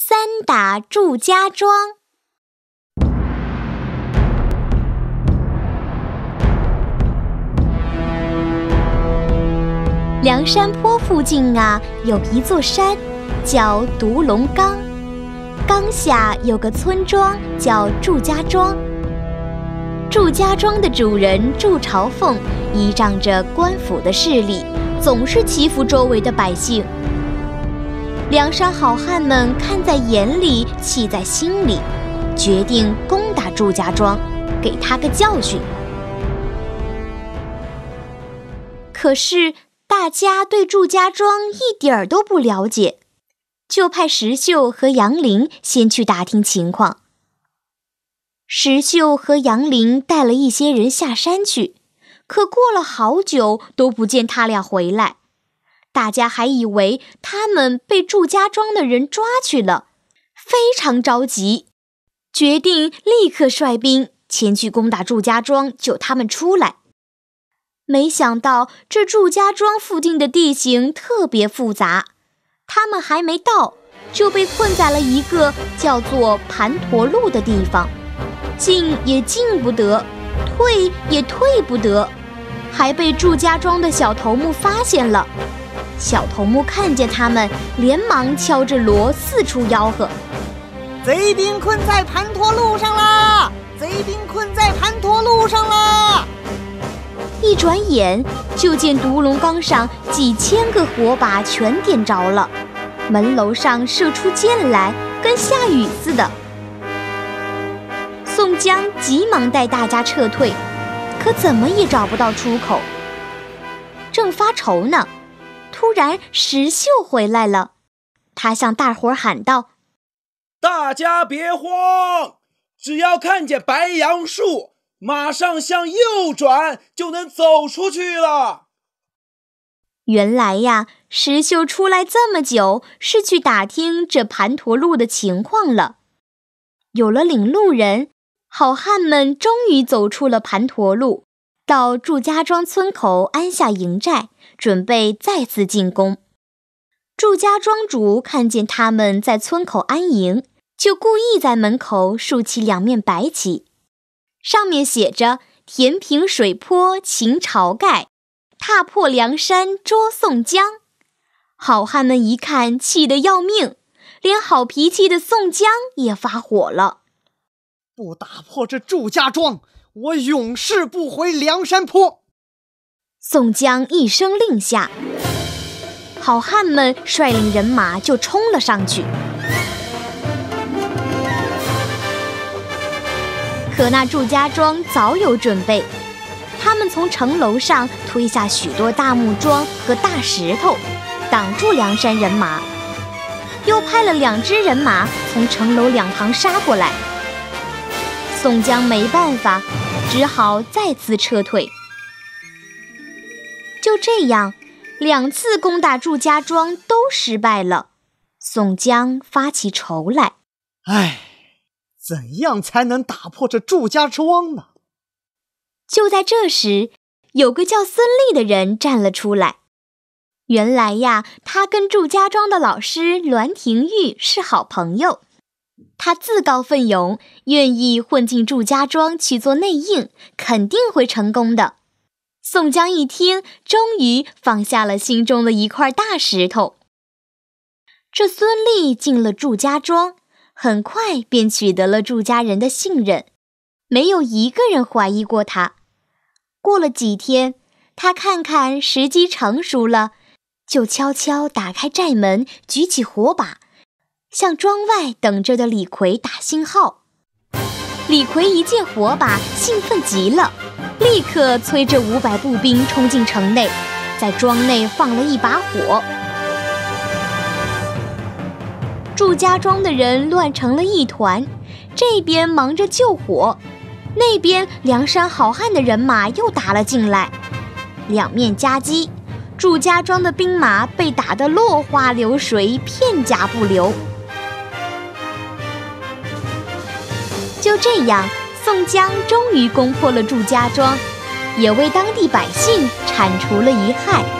3打祝家庄。梁山坡附近有一座山，叫独龙冈，冈下有个村庄叫祝家庄。祝家庄的主人祝朝凤依仗着官府的势力，总是欺负周围的百姓。梁山好汉们看在眼里，气在心里，决定攻打祝家庄，给他个教训。可是大家对祝家庄一点儿都不了解，就派石秀和杨林先去打听情况。石秀和杨林带了一些人下山去，可过了好久都不见他俩回来。大家还以为他们被祝家庄的人抓去了，非常着急，决定立刻率兵前去攻打祝家庄，救他们出来。没想到这祝家庄附近的地形特别复杂，他们还没到，就被困在了一个叫做盘陀路的地方，进也进不得，退也退不得，还被祝家庄的小头目发现了。小头目看见他们，连忙敲着锣四处吆喝： 贼兵困在盘陀路上啦！贼兵困在盘陀路上啦！ 一转眼就见独龙冈上几千个火把全点着了，门楼上射出箭来，跟下雨似的。宋江急忙带大家撤退，可怎么也找不到出口。正发愁呢，突然石秀回来了，他向大伙喊道： 大家别慌，只要看见白杨树，马上向右转，就能走出去了。 原来石秀出来这么久，是去打听这盘陀路的情况了。有了领路人，好汉们终于走出了盘陀路，到祝家庄村口安下营寨，准备再次进攻。祝家庄主看见他们在村口安营，就故意在门口竖起2面白旗，上面写着填平水坡擒晁盖，踏破梁山捉宋江。好汉们一看，气得要命，连好脾气的宋江也发火了： 不打破这祝家庄，我永世不回梁山坡！ 宋江一声令下，好汉们率领人马就冲了上去。可那祝家庄早有准备，他们从城楼上推下许多大木桩和大石头，挡住梁山人马，又派了2支人马从城楼两旁杀过来。宋江没办法，只好再次撤退。就这样，2次攻打祝家庄都失败了。宋江发起愁来： 怎样才能打破这祝家庄呢？ 就在这时，有个叫孙立的人站了出来。原来他跟祝家庄的老师栾廷玉是好朋友，他自告奋勇，愿意混进祝家庄去做内应，肯定会成功的。宋江一听，终于放下了心中的一块大石头。这孙立进了祝家庄，很快便取得了祝家人的信任，没有一个人怀疑过他。过了几天，他看看时机成熟了，就悄悄打开寨门，举起火把，向庄外等着的李逵打信号。李逵一见火把，兴奋极了，立刻催着500步兵冲进城内，在庄内放了一把火。祝家庄的人乱成了一团，这边忙着救火，那边梁山好汉的人马又打了进来，2面夹击，祝家庄的兵马被打得落花流水，片甲不留。就这样，宋江终于攻破了祝家庄，也为当地百姓铲除了一害。